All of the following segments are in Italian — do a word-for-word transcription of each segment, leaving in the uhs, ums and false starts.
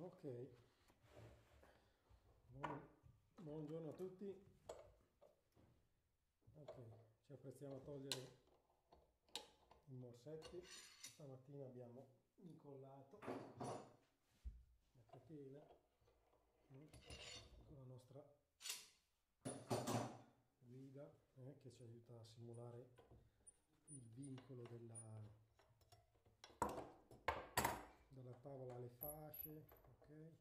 Ok, Buon, buongiorno a tutti. Ok, ci apprestiamo a togliere i morsetti. Stamattina abbiamo incollato la catena mm, con la nostra guida eh, che ci aiuta a simulare il vincolo della, dalla tavola alle fasce. Ok.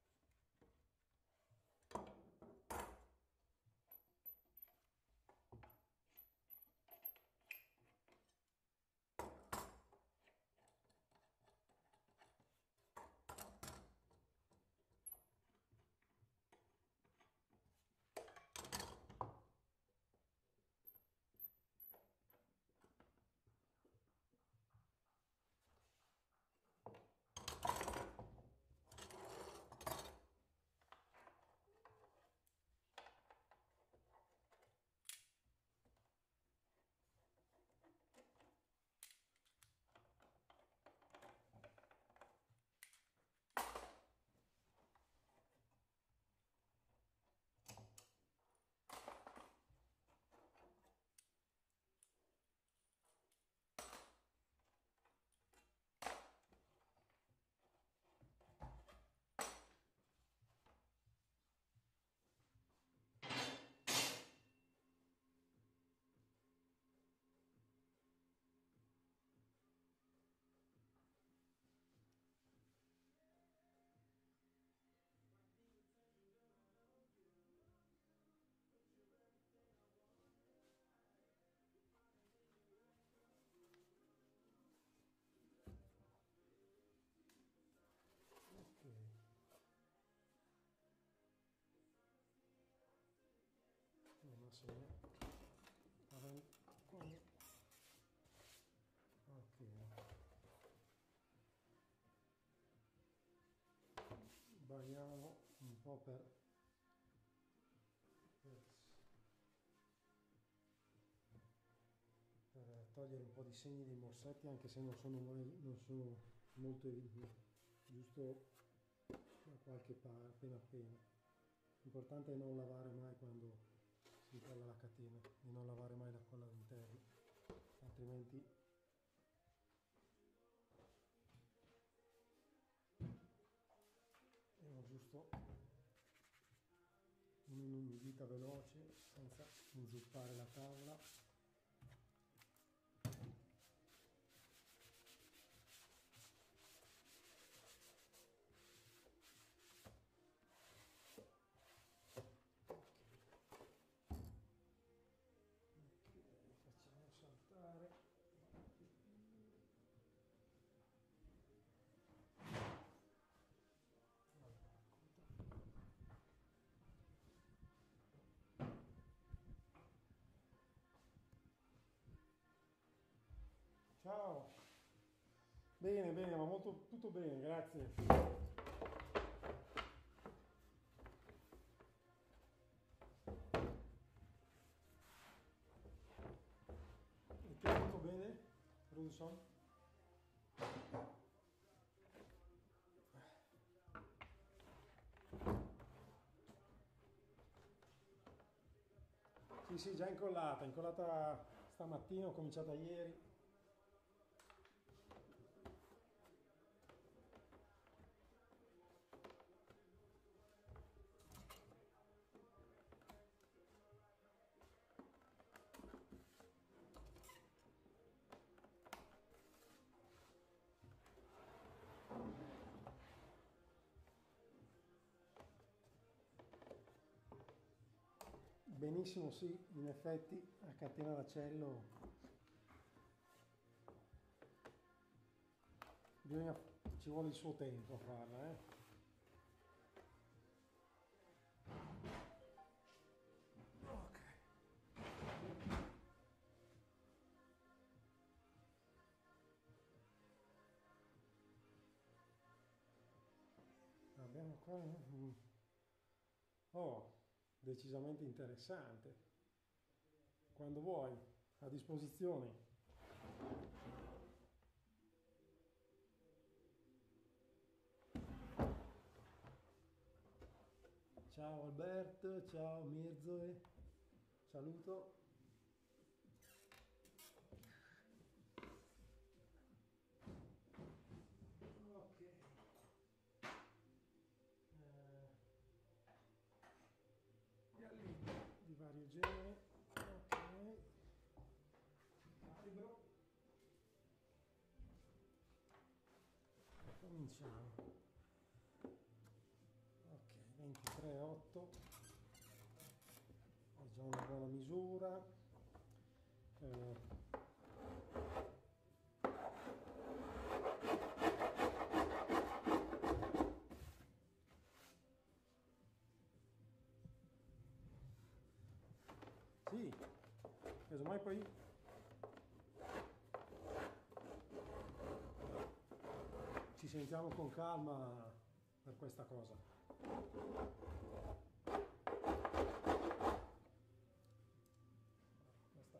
Non so. Ok. Sbagliamo un po' per, per, per togliere un po' di segni dei morsetti, anche se non sono, non sono molto evidenti, giusto da qualche parte, appena appena. L'importante è non lavare mai quando si incolla la catena, e non lavare mai la colla all'interno, altrimenti è giusto un'umidità veloce senza inzuppare la tavola. Ciao, bene, bene, ma molto, tutto bene, grazie. E te tutto bene, Rudson? Sì, sì, già incollata, incollata stamattina, ho cominciata ieri. Benissimo, sì, in effetti a catena da cello bisogna, ci vuole il suo tempo a farla, eh. Ok. Abbiamo qua un... oh, decisamente interessante. Quando vuoi, a disposizione. Ciao Alberto, ciao Mirzoe, saluto. Ok. Eh, violini di vario genere. Ok. Calibro. Cominciamo. Ok, ventitré virgola otto. È già una buona misura. Eh, sì, casomai poi ci sentiamo con calma per questa cosa. Questa.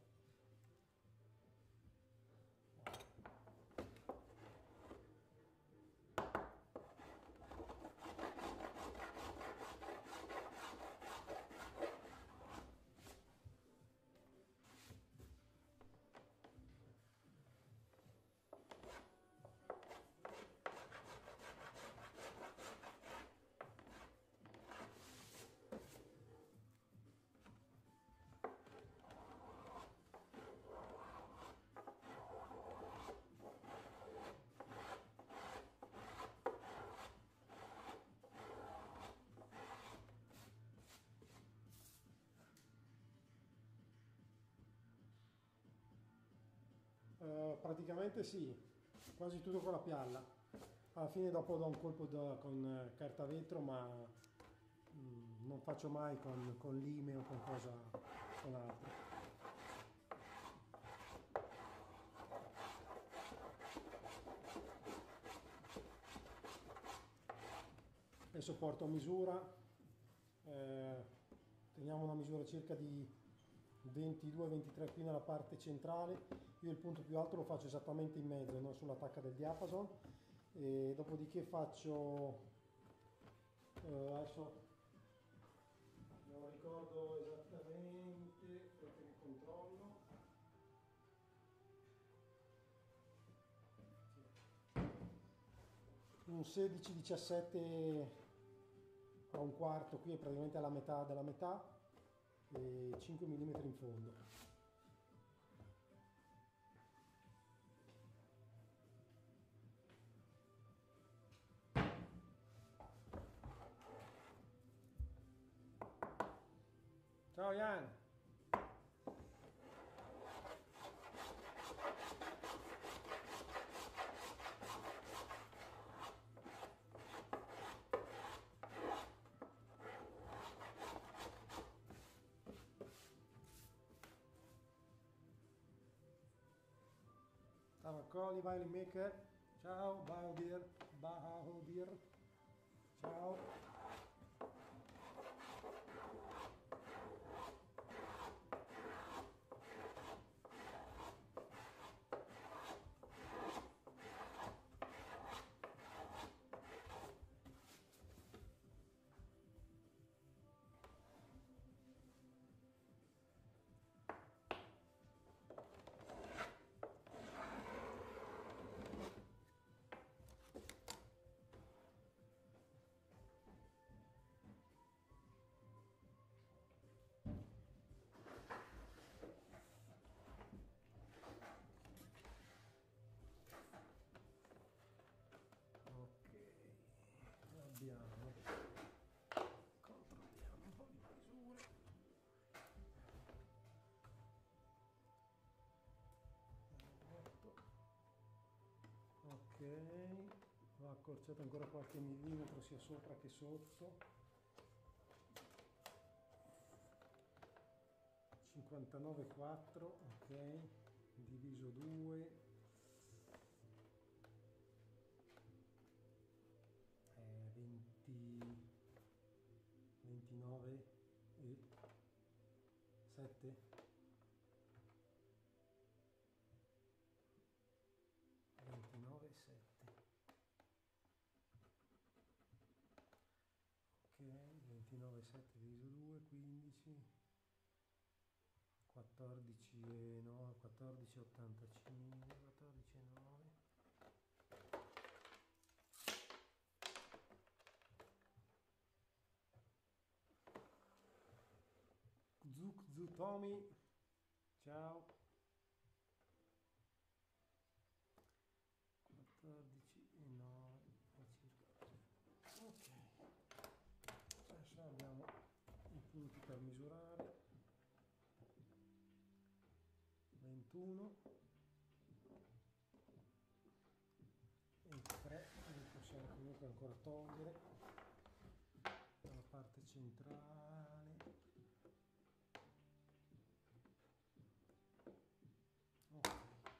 Uh, praticamente sì, quasi tutto con la pialla. Alla fine dopo do un colpo da, con eh, carta vetro, ma mm, non faccio mai con, con lime o con cosa con altro. Adesso porto a misura, eh, teniamo una misura circa di ventidue ventitré qui nella parte centrale. Io il punto più alto lo faccio esattamente in mezzo, non sulla tacca del diapason, e dopodiché faccio, eh, adesso non ricordo esattamente perché mi controllo, un sedici diciassette a un quarto, qui è praticamente alla metà della metà, e cinque millimetri in fondo. Ciao Jan! Ciao Macaulay, Violin Maker. Ciao Bahadir, Bahadir. Ciao. Abbiamo, controlliamo un po' di misure. Ok, va accorciato ancora qualche millimetro sia sopra che sotto. cinquantanove virgola quattro, ok, diviso due. ventinove e sette, ventinove e sette, ok, ventinove virgola sette diviso due, quindici, quattordici virgola nove, quattordici virgola ottantacinque, quattordici virgola nove. Zuk Zutomi, ciao. quattordici virgola nove circa. Ok, adesso abbiamo i punti per misurare. ventuno e tre li possiamo comunque ancora togliere dalla parte centrale. Ok.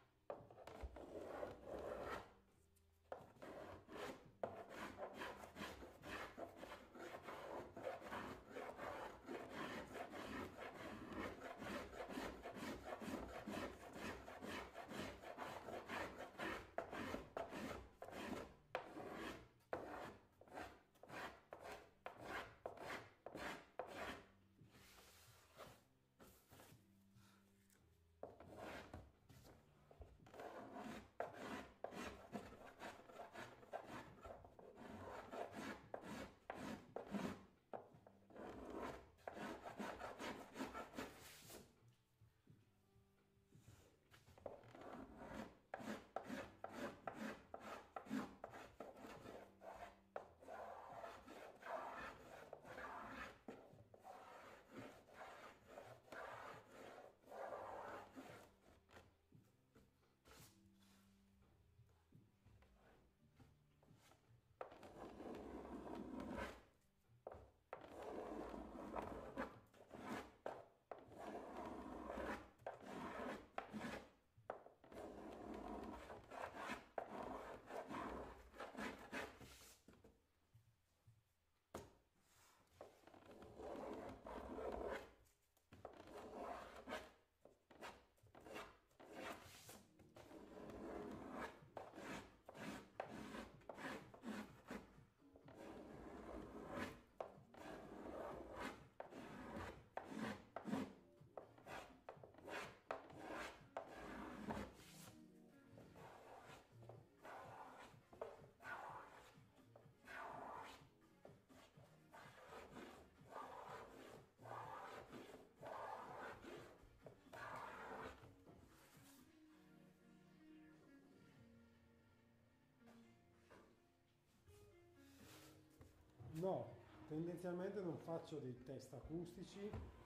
No, tendenzialmente non faccio dei test acustici,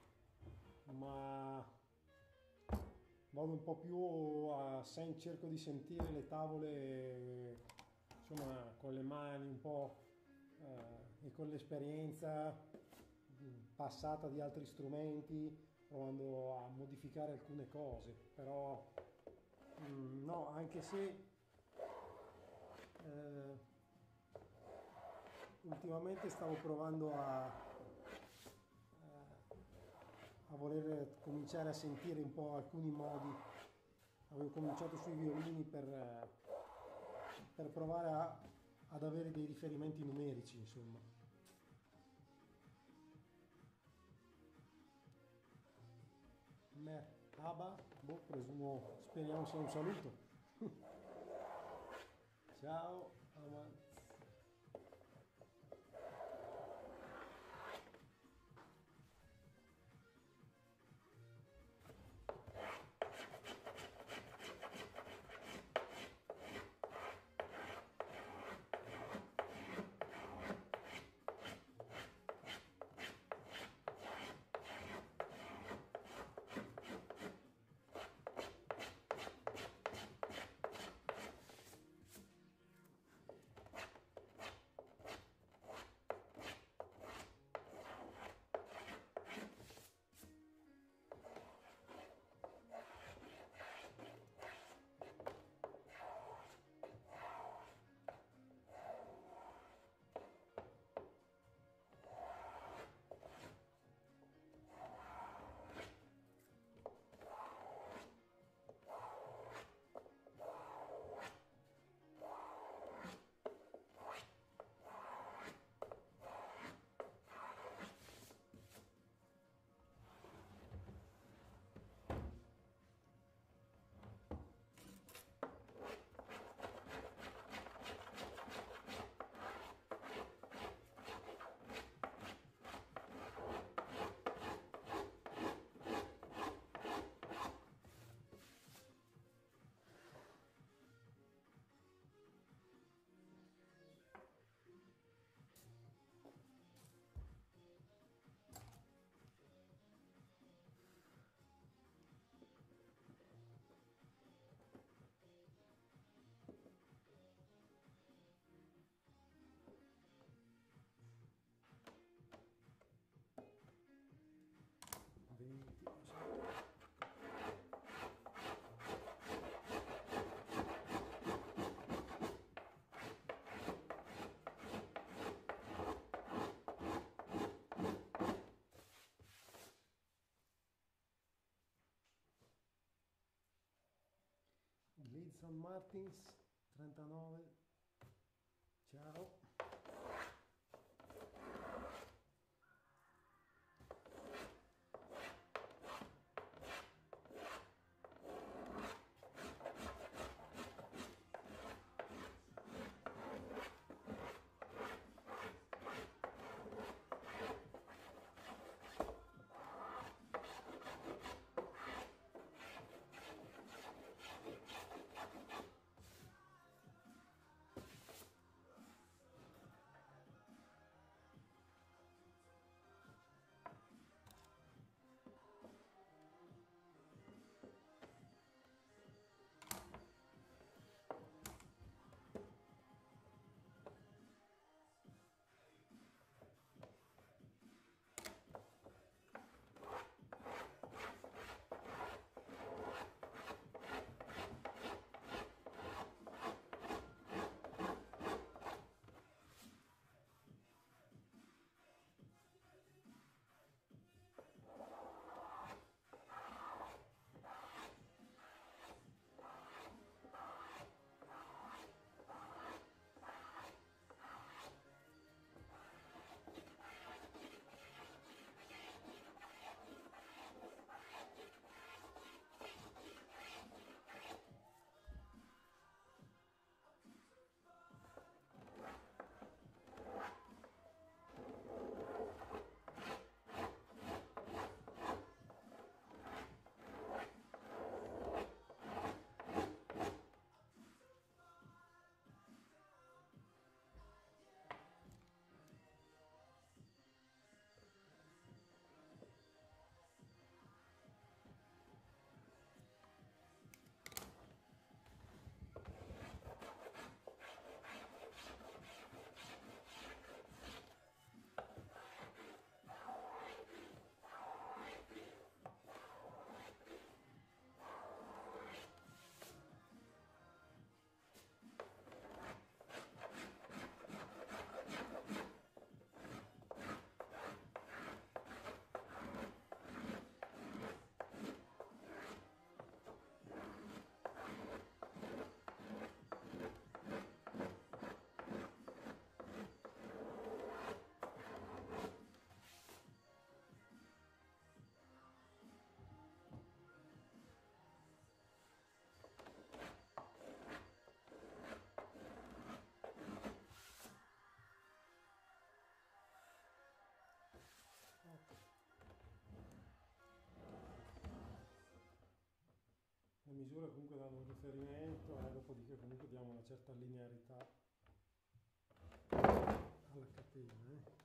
ma vado un po' più a sen- cerco di sentire le tavole, insomma, con le mani un po' eh, e con l'esperienza mh, passata di altri strumenti, provando a modificare alcune cose, però mh, no, anche se eh, ultimamente stavo provando a, a voler cominciare a sentire un po' alcuni modi. Avevo cominciato sui violini per, per provare a, ad avere dei riferimenti numerici, insomma. Merhaba, boh, presumo, speriamo sia un saluto. Ciao, avanti. Lidson Martins trentanove. Ciao. Le misure comunque danno un riferimento e dopodiché comunque diamo una certa linearità alla catena. Eh.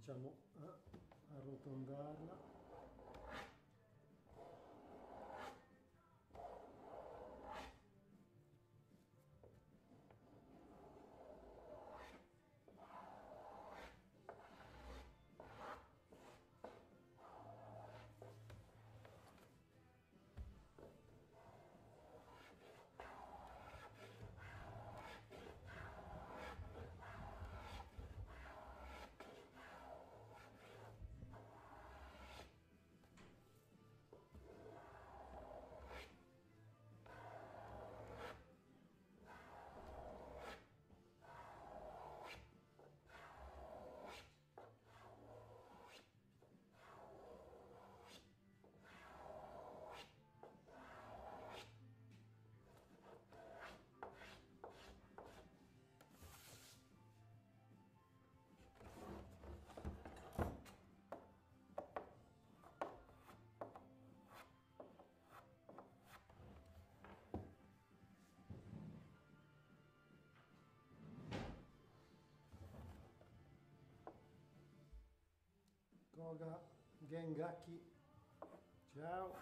cominciamo a arrotondarla. Koga Gengaki, ciao.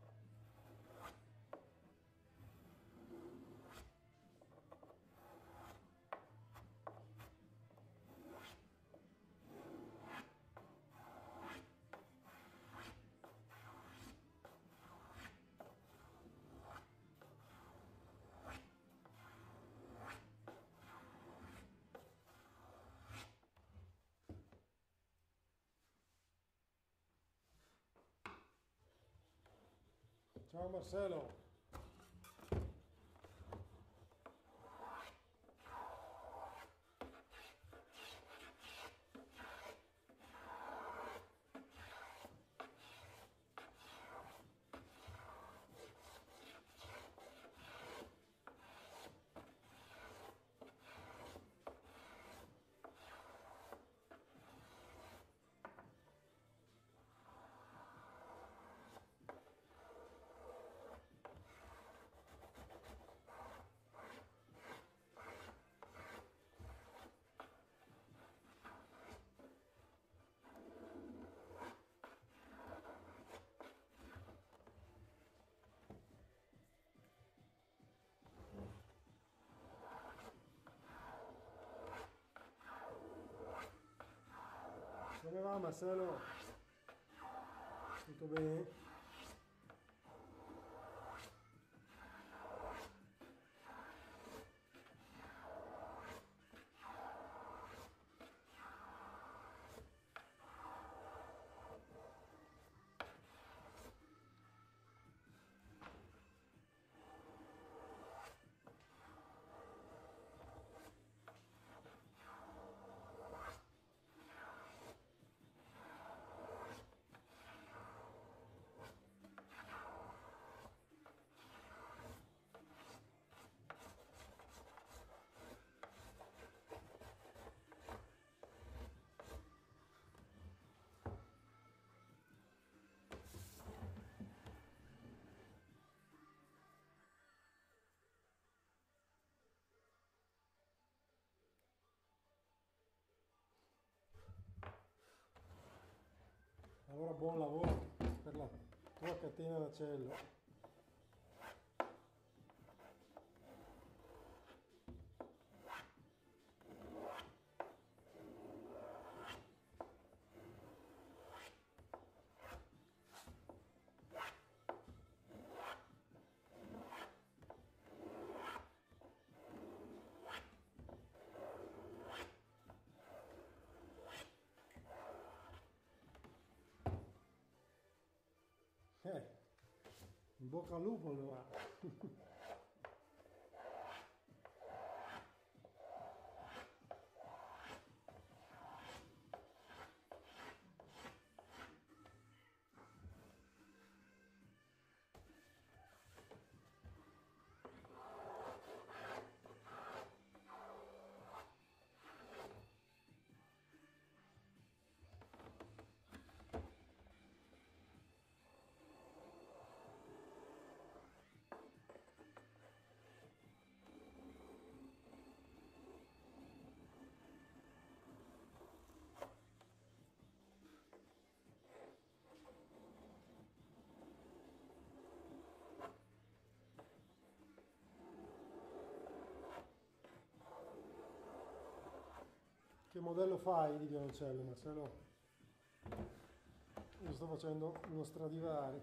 Ciao Marcello. Come va Marcello? Tutto bene? Allora buon lavoro per la tua catena da cello. Eh, in bocca al lupo allora. Che modello fai di violoncello, Marcello? Io sto facendo uno Stradivari.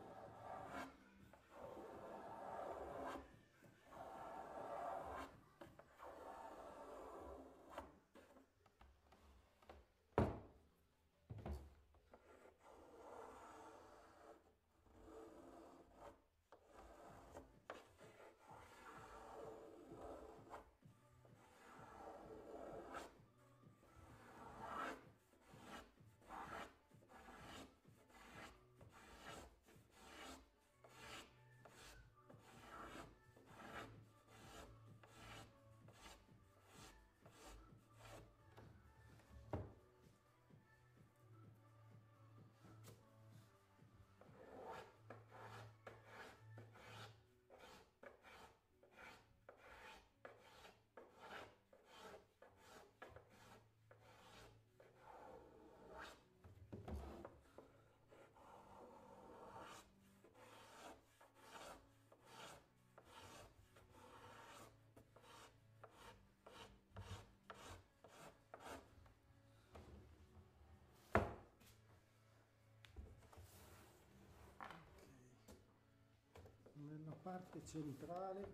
Nella parte centrale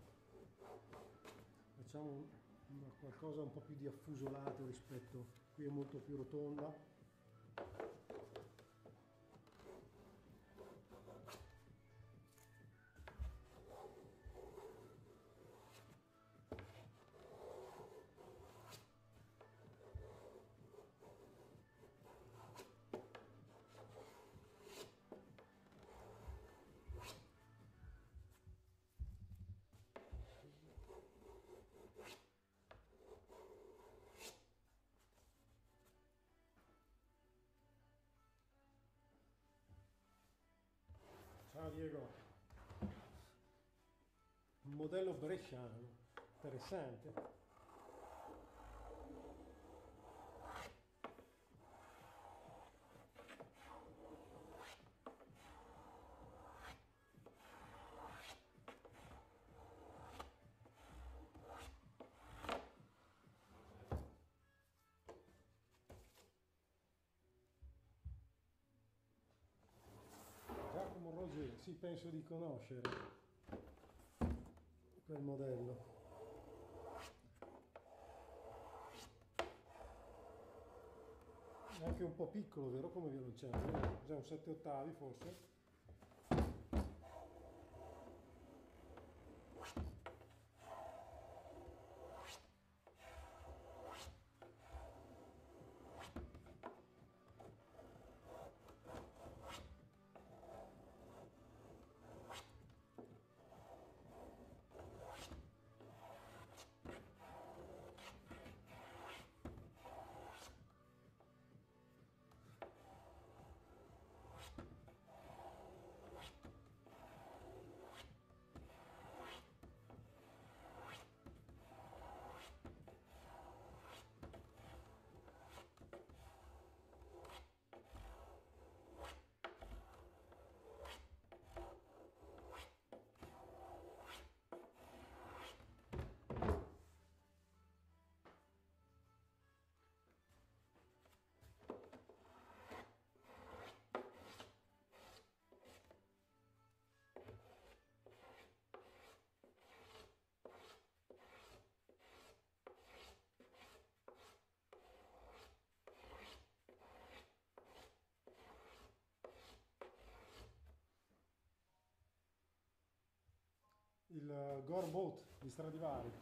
facciamo una, qualcosa un po' più di affusolato rispetto, qui è molto più rotonda. Ciao Diego, un modello bresciano, interessante. Roger, sì, penso di conoscere quel modello. È anche un po' piccolo, vero, come violoncello? Già un sette ottavi forse? Il Gore Boat di Stradivari.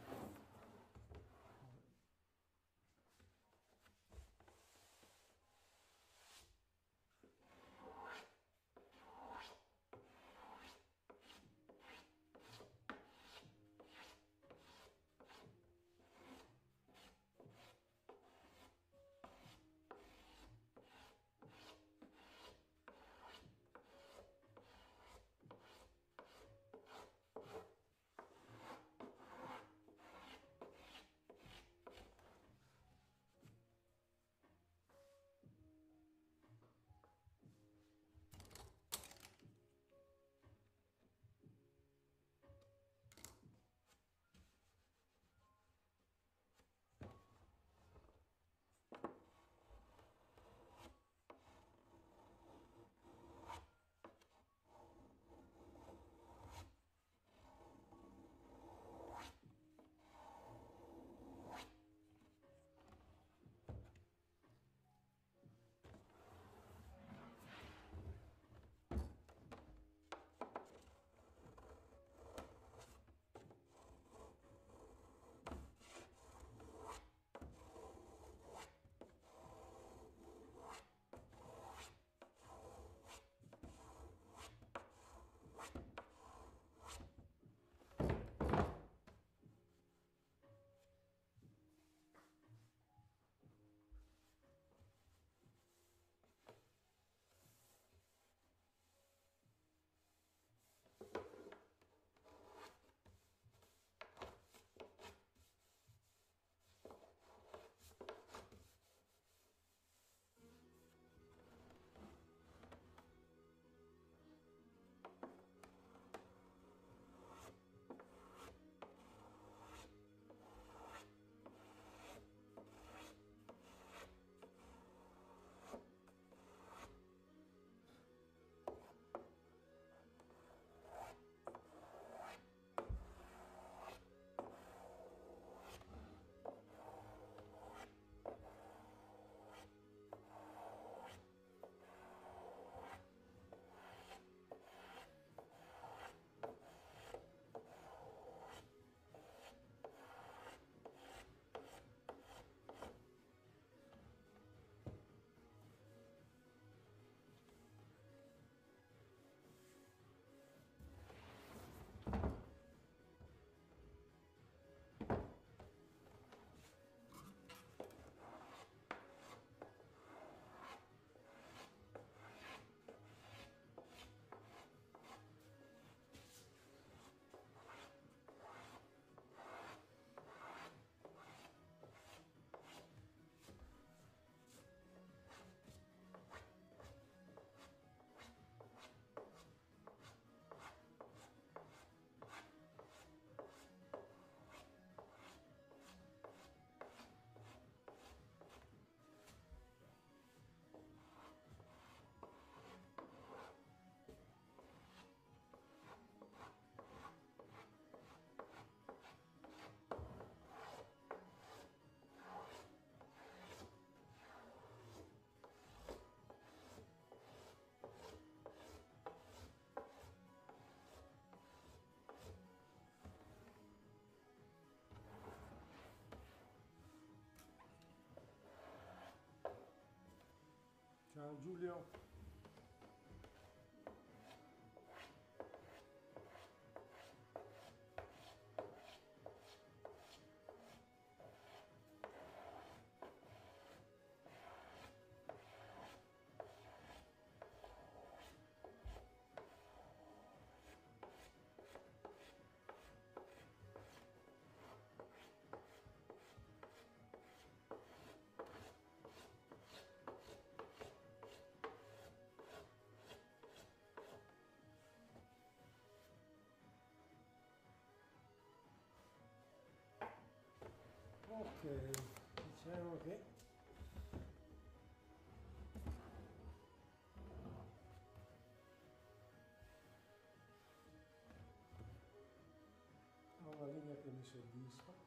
Ciao Giulio. Ok, diciamo che ho una linea che mi soddisfa.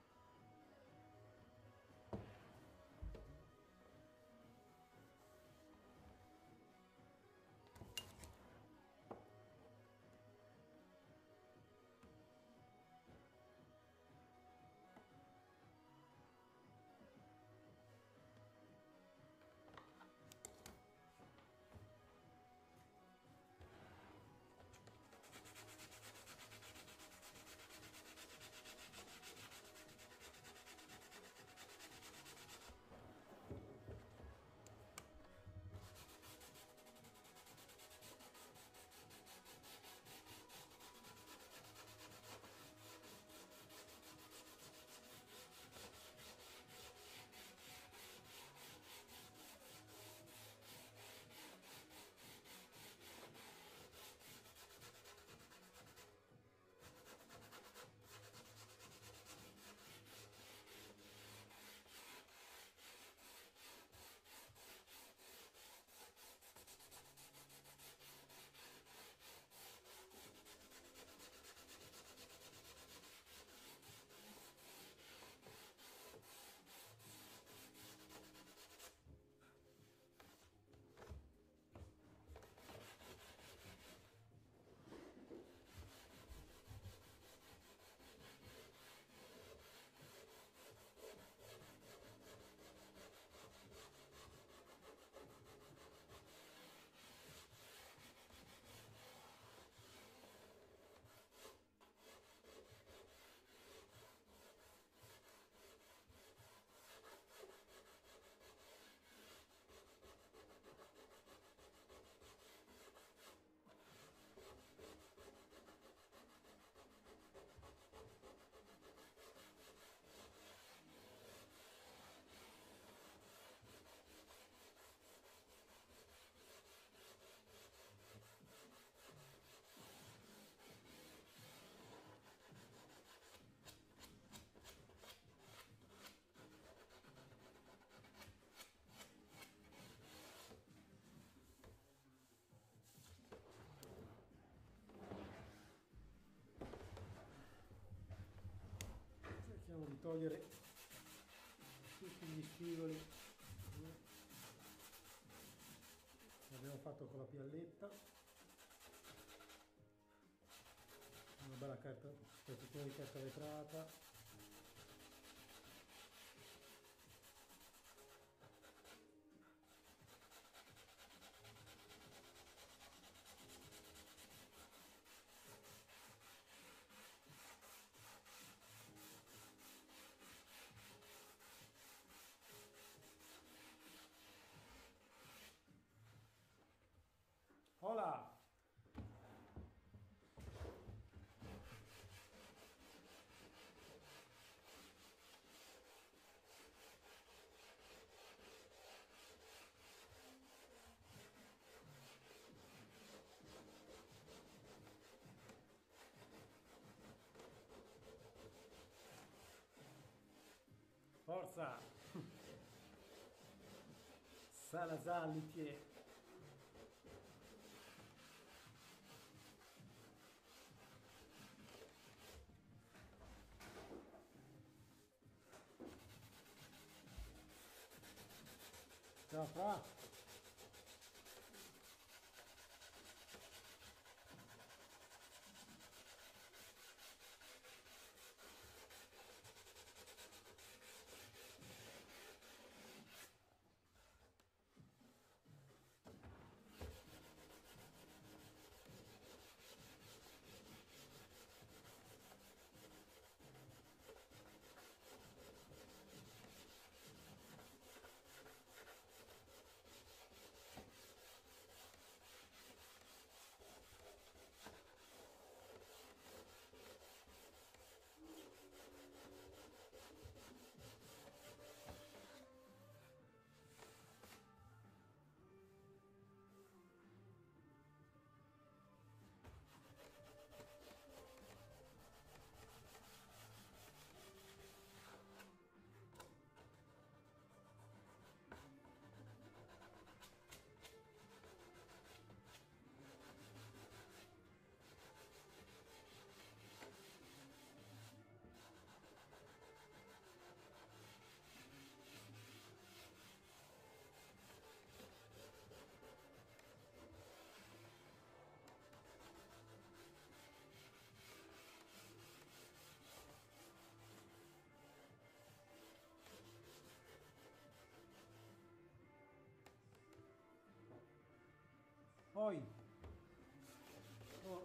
Cerchiamo di togliere tutti gli spigoli che abbiamo fatto con la pialletta. Una bella carta, spezzettino di carta vetrata. Hola! Forza! Salazar Luthier. Ciao Fra. Poi oh,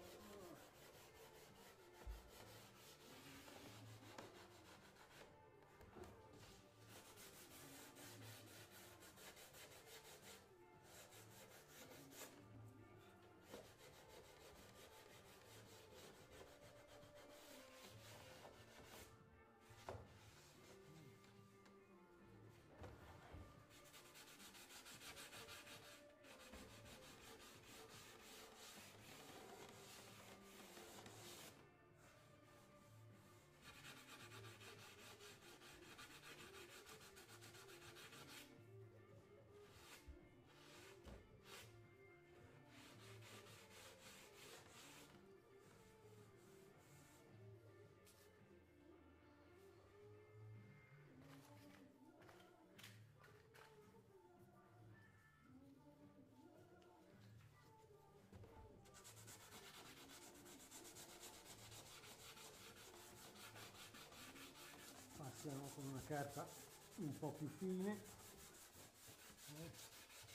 passiamo con una carta un po' più fine. Eh.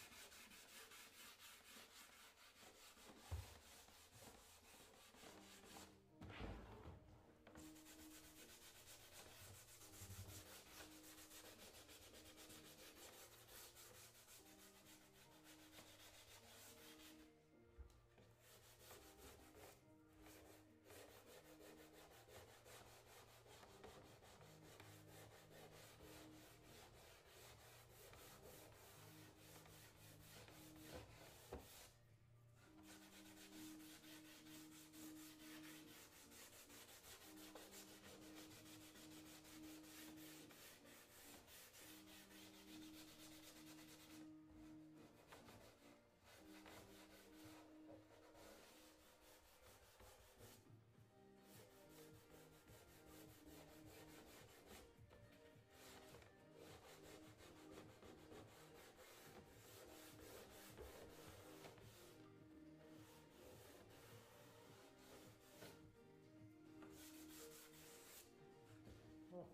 Ok,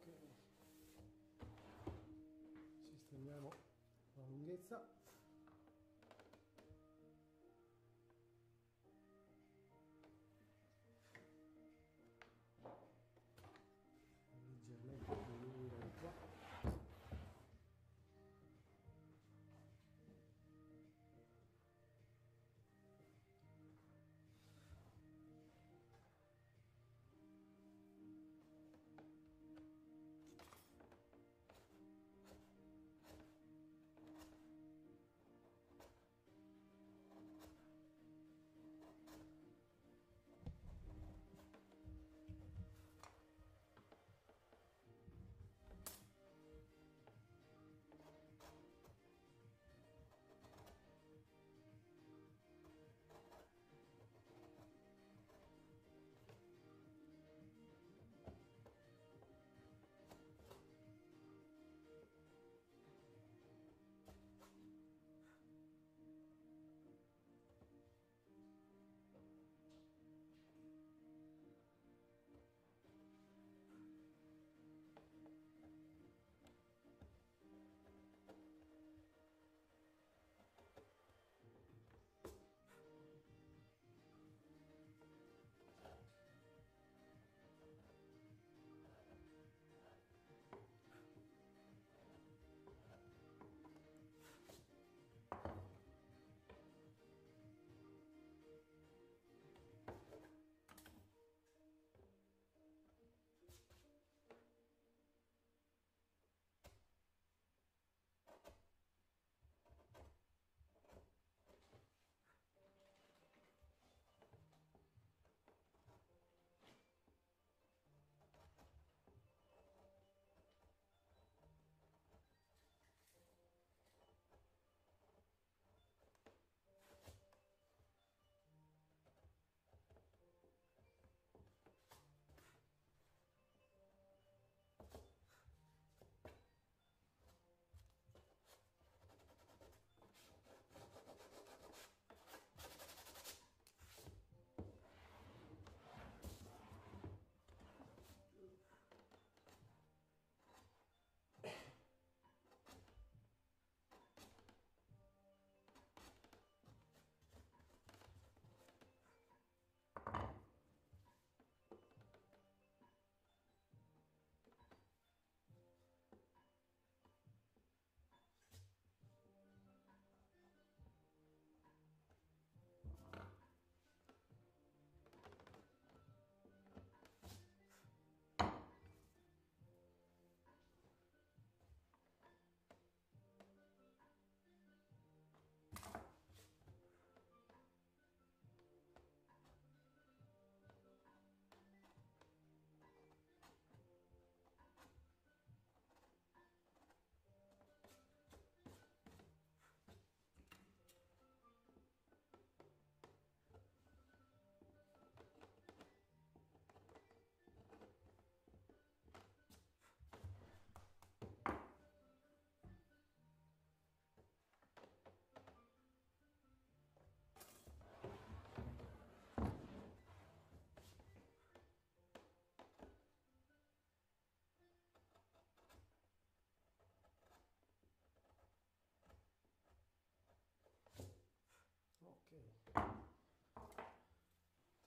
sistemiamo la lunghezza. Leggermente più lunga di qua.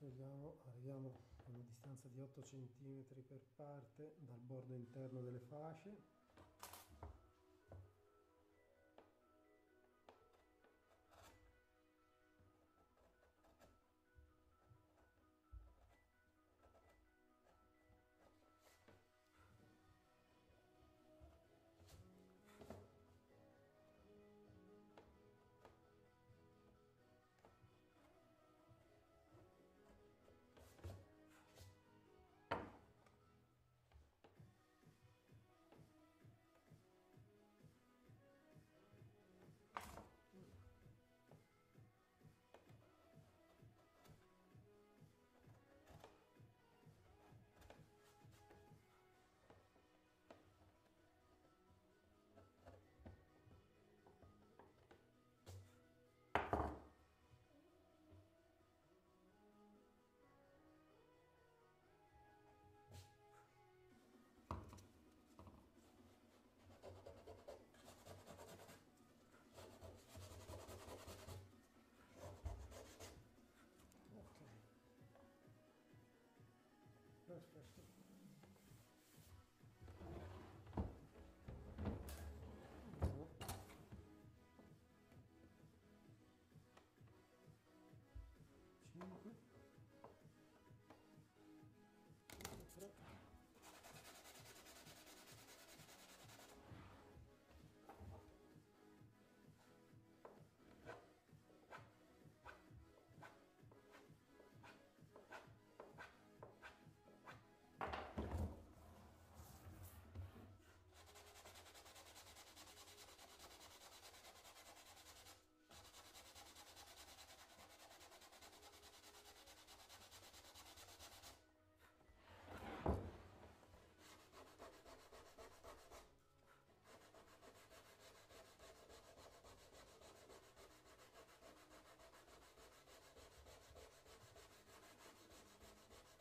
togliamo, arriviamo a una distanza di otto centimetri per parte dal bordo interno delle fasce. Perfetto.